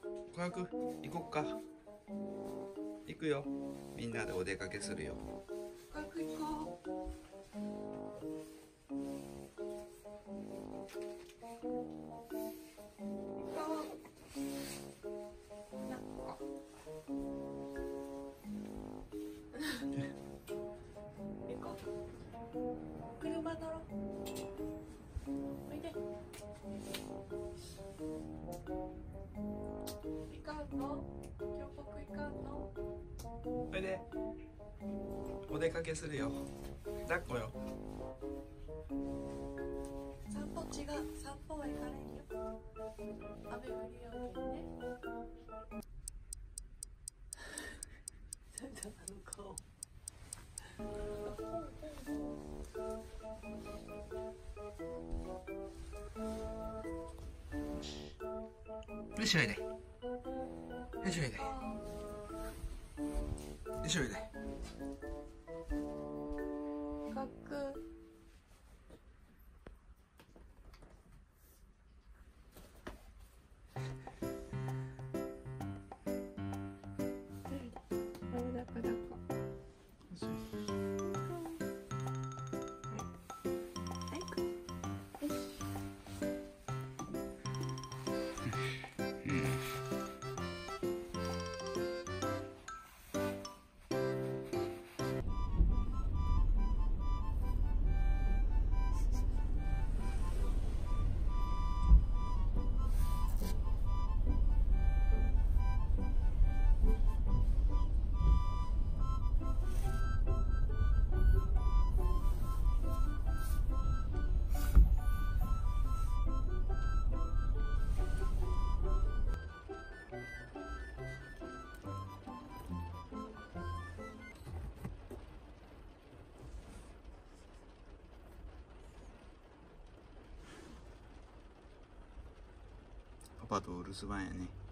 小学行こっか。行くよ。みんなでお出かけするよ。 小学行こう。車乗ろう。おいで。行かんの？峡谷行かんの？ おいで。お出かけするよ。抱っこよ。 散歩違う。散歩は行かれんよ。雨降りようけんね。なんだあの顔。 よしおいで。よしおいで。よしおいで。 かっく。抱っこ抱っこ。 パパとお留守番やね。